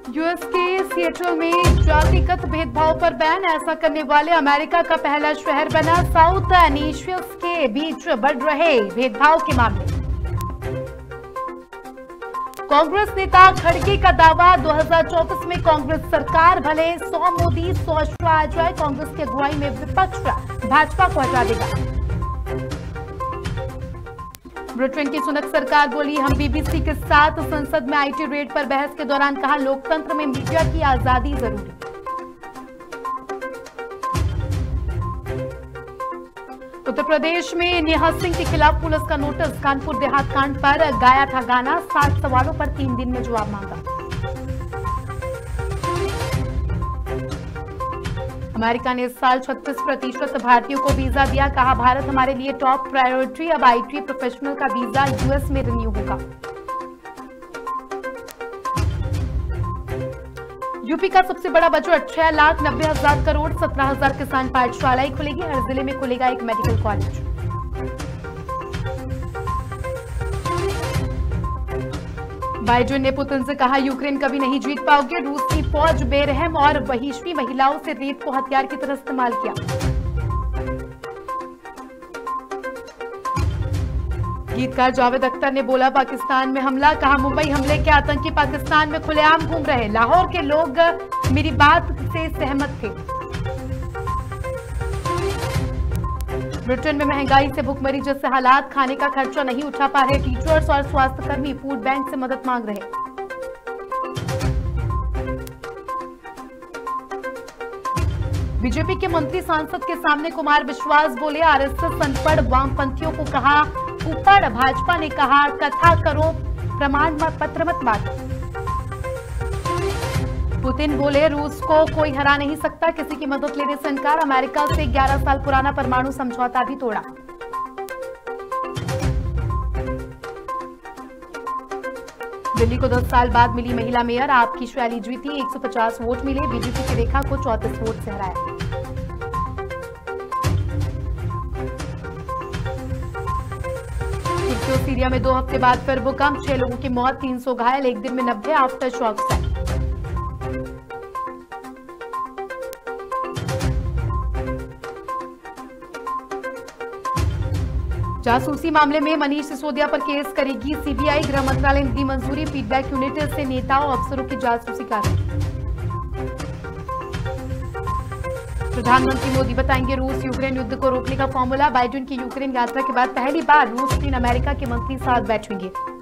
US के Seattle में जातिगत भेदभाव पर बैन, ऐसा करने वाले अमेरिका का पहला शहर बना। साउथ एशियंस के बीच बढ़ रहे भेदभाव के मामले। कांग्रेस नेता खड़गे का दावा, 2024 में कांग्रेस सरकार भले 100 मोदी 100 अशोक आ जाए, कांग्रेस की अगुवाई में विपक्ष भाजपा को हटा देगा। ब्रिटेन की सुनक सरकार बोली, हम बीबीसी के साथ संसद में आईटी रेड पर बहस के दौरान कहा, लोकतंत्र में मीडिया की आजादी जरूरी। उत्तर प्रदेश में नेहा सिंह के खिलाफ पुलिस का नोटिस, कानपुर देहात कांड पर गाया था गाना, 60 सवालों पर 3 दिन में जवाब मांगा। अमेरिका ने इस साल 36% भारतीयों को वीजा दिया, कहा भारत हमारे लिए टॉप प्रायोरिटी। अब आईटी प्रोफेशनल का वीजा यूएस में रिन्यू होगा। यूपी का सबसे बड़ा बजट 6,90,000 करोड़, 17,000 किसान पाठशालाएं खुलेगी, हर जिले में खुलेगा एक मेडिकल कॉलेज। बाइडेन ने पुतिन से कहा, यूक्रेन कभी नहीं जीत पाओगे, रूस की फौज बेरहम और बहिष्ठी महिलाओं से रेप को हथियार की तरह इस्तेमाल किया। गीतकार जावेद अख्तर ने बोला, पाकिस्तान में हमला, कहा मुंबई हमले के आतंकी पाकिस्तान में खुलेआम घूम रहे, लाहौर के लोग मेरी बात से सहमत थे। ब्रिटेन में महंगाई से भुखमरी जैसे हालात, खाने का खर्चा नहीं उठा पा रहे टीचर्स और स्वास्थ्यकर्मी, फूड बैंक से मदद मांग रहे। बीजेपी के मंत्री सांसद के सामने कुमार विश्वास बोले, आरएसएस अनपढ़ वामपंथियों को कहा ऊपर, भाजपा ने कहा कथा करो प्रमाण पत्र मत बांटो। पुतिन बोले, रूस को कोई हरा नहीं सकता, किसी की मदद लेने से इनकार, अमेरिका से 11 साल पुराना परमाणु समझौता भी तोड़ा। दिल्ली को 10 साल बाद मिली महिला मेयर, आपकी शैली जीती, 150 वोट मिले, बीजेपी की रेखा को 34 वोट से हराया। सीरिया में 2 हफ्ते बाद फिर भूकंप, 6 लोगों की मौत, 300 घायल, एक दिन में 90 आफ्टर शॉक से। जासूसी मामले में मनीष सिसोदिया पर केस करेगी सीबीआई, गृह मंत्रालय ने दी मंजूरी, फीडबैक यूनिट से नेताओं अफसरों की जासूसी कार्रवाई। प्रधानमंत्री मोदी बताएंगे रूस यूक्रेन युद्ध को रोकने का फॉर्मूला, बाइडेन की यूक्रेन यात्रा के बाद पहली बार रूस चीन अमेरिका के मंत्री साथ बैठेंगे।